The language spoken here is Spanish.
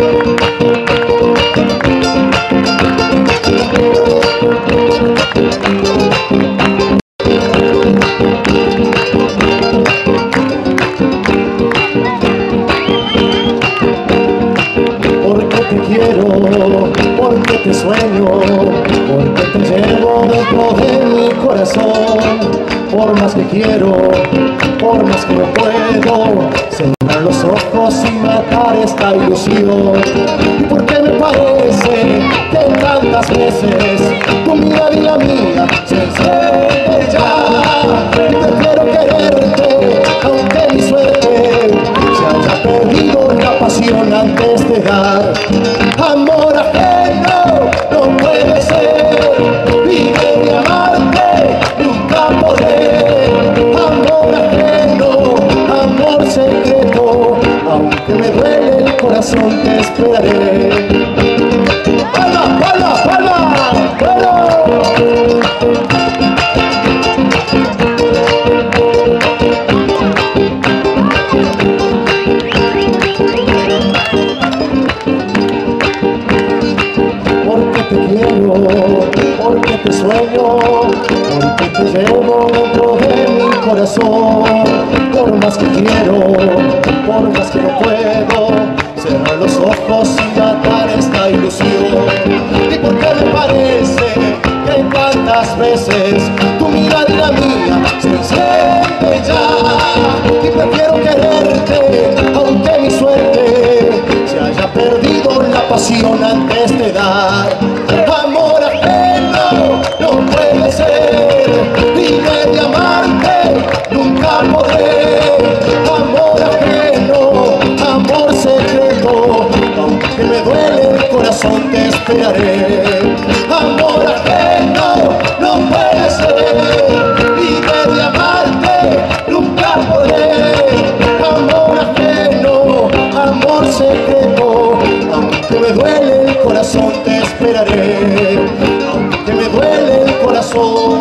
Te quiero, porque te sueño, porque te llevo dentro de mi corazón. Por más que quiero, por más que no puedo cerrar los ojos y matar esta ilusión. Y porque me parece que tantas veces tu mirada y la mía se encienden ya. Y prefiero quererte, aunque mi suerte se haya perdido la pasión antes de dar. Amor ajeno no puede ser, vive de amarte, nunca podré. Amor ajeno, amor secreto, aunque me duele el corazón te esperaré. ¡Palma, palma, palma! ¡Palma! Porque te sueño, porque te llevo dentro de mi corazón. Por más que quiero, por más que no puedo cerrar los ojos y matar esta ilusión. Y porque me parece que tantas veces tu mirada y la mía se encienden ya. Y prefiero quererte, aunque mi suerte se haya perdido la pasión antes de dar. Amor ajeno no puede ser, libre de amarte nunca podré. Amor ajeno, amor secreto, aunque me duele el corazón te esperaré. Amor ajeno no puede ser, libre de amarte nunca podré. Amor ajeno, amor secreto, aunque me duele el corazón te esperaré. Aunque me duele el corazón